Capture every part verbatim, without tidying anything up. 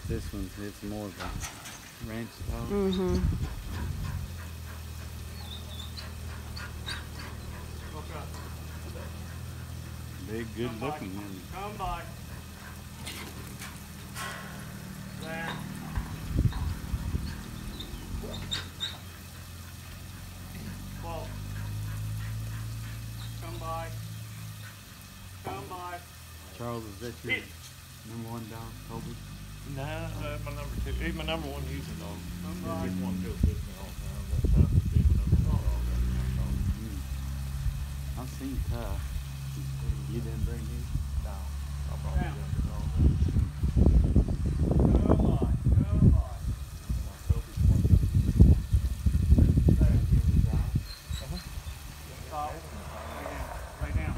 This one's, it's more of a ranch dog. Mm-hmm. Big, good looking one. Come by. There. Whoa. Come by. Come by. Charles, is that your number one dog, Toby? Nah, that's my number two. He's my number one using dog. Come He's by. just one to go with me all the time. But Tough would be my number one dog. Mm. I've seen Tough. You didn't bring him? No. I'll probably Down. bring the dog. Come on, come on. My Toby's the one to go with me. Uh-huh. Stop. Lay down. Lay down.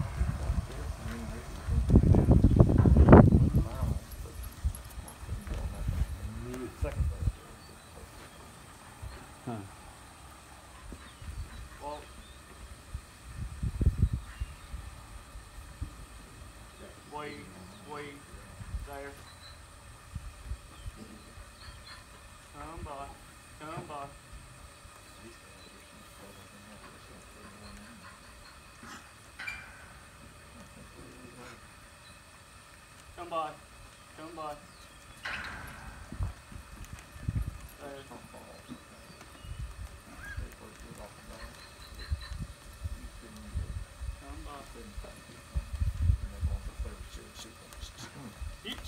Huh. Well, wait, wait, there. Come by, come by. Come by, come by. There. Come by. Each.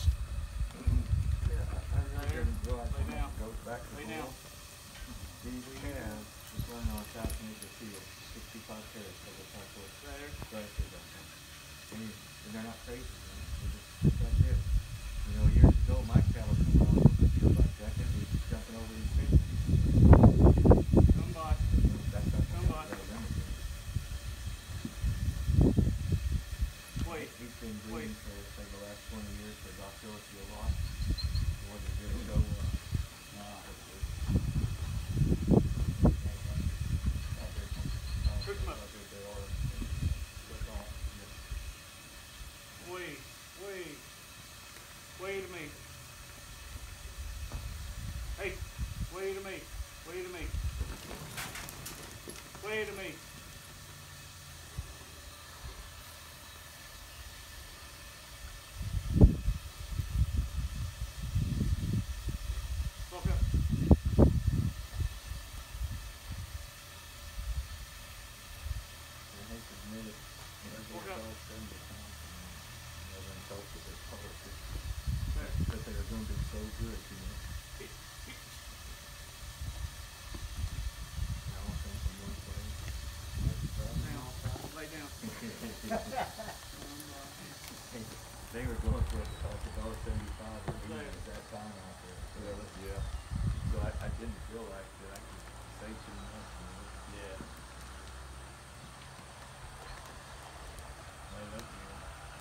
There. Lay down. Goes back and Lay down. forth. These calves just learn on South Major Field, sixty-five pairs for the top of There. grassy down there. And, you, and they're not crazy, man. They're just, that's it. You know, years ago, my cattle come along with a field like that, they'd be jumping over these fences. Come by. You know, that's not Come on. better than it. Wait. He's been Wait. breeding for, say, the last twenty years for docility a lot. It wasn't good to go, uh, nah, Pick him up. Wait, wait, wait a minute. Hey, wait a minute, wait a minute. Wait a minute. Walk up. Walk up. That they are going to be so good, you know. I don't think I'm one place. Now, lay down. They were going for like a dollar seventy-five or There. even at that time out there. Really? Yeah. So I, I didn't feel like that I could say too much. You know? Yeah. Right up, you know.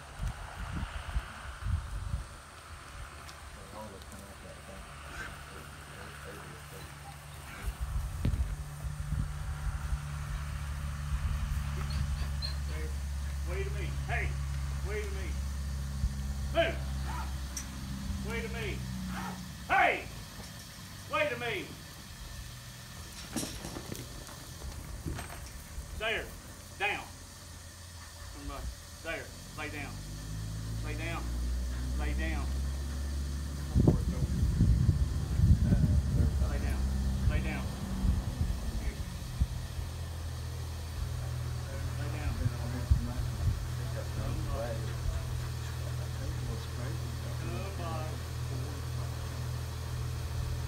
They all look kind of like that thing. There. Wait a minute. Hey, wait a minute. Hey, wait a minute. Hey, wait a minute. There, down. Come on. There, lay down. Lay down. Lay down. Lay down. Lay down. Here. There, lay down. Come by. Come by.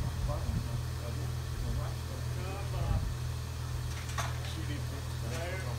Come by. There.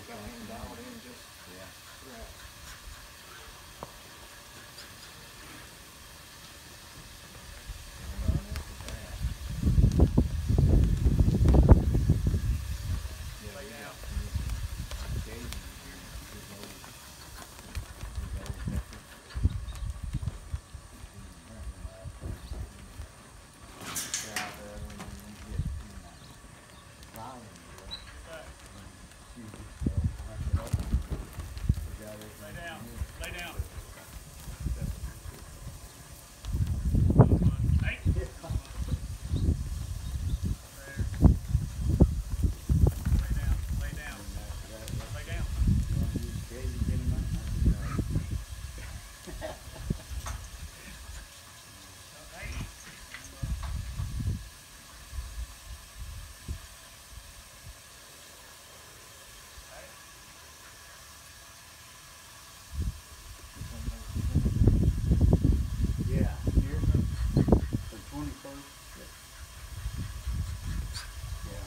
just got him dialed in just Yeah. right. Yeah, Lay we down. got Gabe here, his old, his old heifer. Yeah, the, when you get, you know, plowing, Get back. She just go back it up. We got it. Lay down. Lay down. Hey. There. Lay down. Lay down. Lay down. You want to use Gabe to get him up? Hey. Yeah. Here. The twenty-first. Yeah.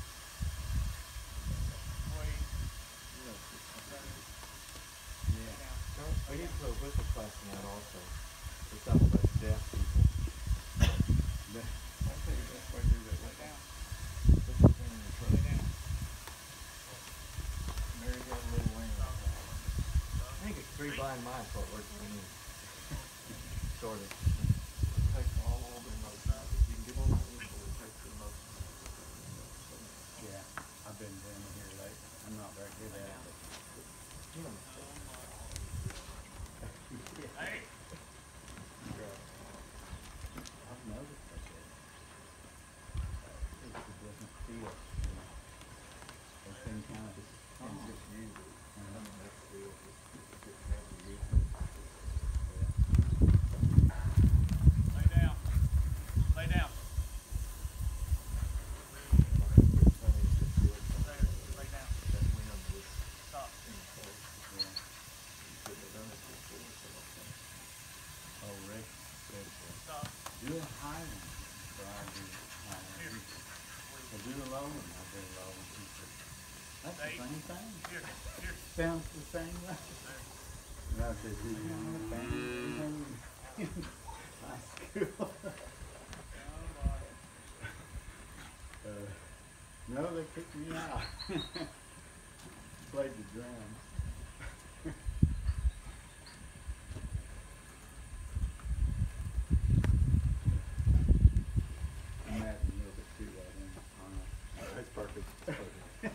Wait. Yeah. we need to put a whistle flashing out also, for some of us deaf people. The- I'll tell you the best way to do that. Lay down. Put the thing in your Lay truck. down. Mary got a little lane. I think it's three blind mice what works for me. Sort of. It takes all over the most. You can get on that whistle, it takes the most. Yeah. I've been doing it here lately. I'm not very good at it. You know, Hey. I've noticed that. It doesn't feel, you know, they seem kind of just, I'm just used it. I uh, mean, that's the deal. It's just never used it. Lay down. Lay down. It's funny, it's just good. There. Lay down. That wind was Stop. in place. yeah. You couldn't have done it before, so I think. Oh, Rick said, Stop. do a high one. So I do high one. Here. I do a low one. I do a low one. He said, that's the Hey. same thing. Here. Here. Sounds the same way. There. And I said, do you want to bang in high school? Uh, no, they kicked me out. Played the drums. I'm adding a little bit to that in. on a- That's perfect. That's perfect.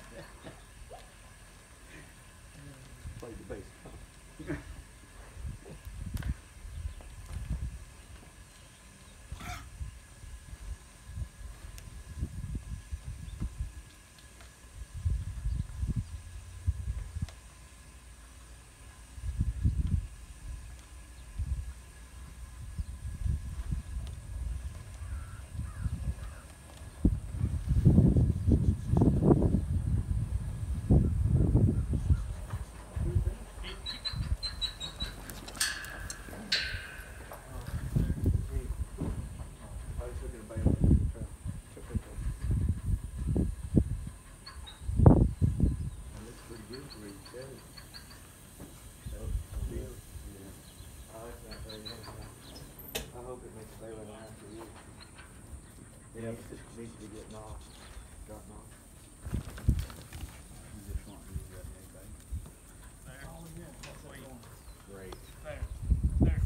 Play the bass. I was looking at my own truck. Took it there. It looks pretty good for you, too. So, deal. I like that very much. I hope it makes Bailey laugh for you. Yeah. It needs to, needs to be getting off, gotten off. You just want to use that new baby. There. Oh, yeah, how's that going? Great. There. There.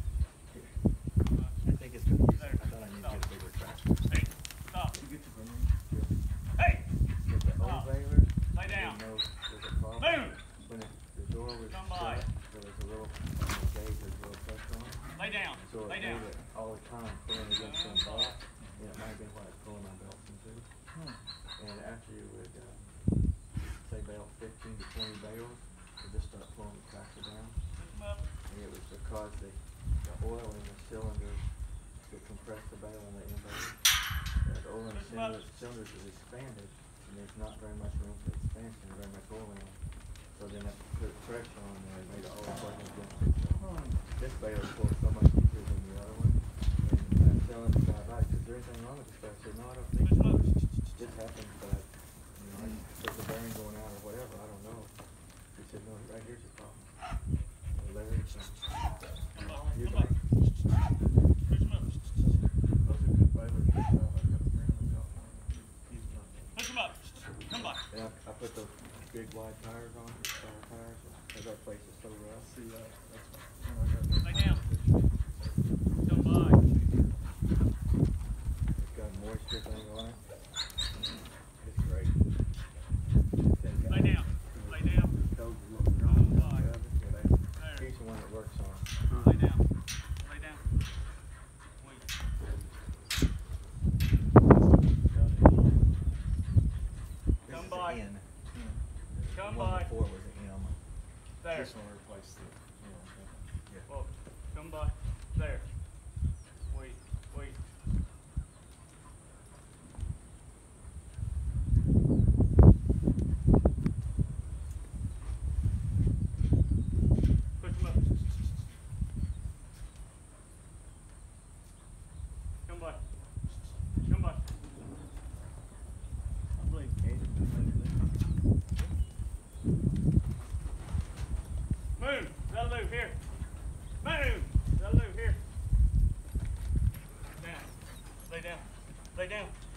I think it's gonna use, There. I thought I needed to get a bigger tractor. Hey. Stop. You get your banana? Hey. Get the old Stop. baler. Lay down. There was no, there's a problem. Move. When it, the door was Come shut, by. there was a little, on the gate, there's a little pressure on it. Lay down. So it Lay made down. it all the time pulling against some belt. And it might have been why it's pulling my belt into. And after you would, uh, say bale fifteen to twenty bales, it just start pulling the tractor down. Lift 'em up. And it was because the, the oil in the cylinders would compress the bale on the end of it. Uh, the oil in the Lift 'em up. cylinders, cylinders is expanded, and there's not very much room for expansion, or very much oil in it. So then that put pressure on there and made it always working against it. So this bale pulls so much easier than the other one. And I'm telling the guy about it, is there anything wrong with this stuff? I said, no, I don't think Lift 'em so. up. This happens, but, you know, if there's a bearing going out or whatever, I don't know. said, no, right here's your problem. Well, Larry said, Come by. you Come by. don't. Push him up. Those are good bailers. I've got a friend who got one. He's not. Push him up. Come by. And I, I put those big wide tires on, tall tires, because that place is so rough. See that? That's what I got. Lay down. Come by. It's got a moisture thing on it. It's great. Lay down. Lay down. Those look wrong. Come by. Yeah, he's the one that works on it. Lay down. Lay down. Wait. This Come is by. an N. Come The one by. before was an M. There. This one replaced the, you know, Yeah. Well, come by. There. Wait. Wait. Push him up. Come by. Come by. I believe Katie was maybe Move. That'll move here. Move. That'll move here. Down. Lay down. Lay down.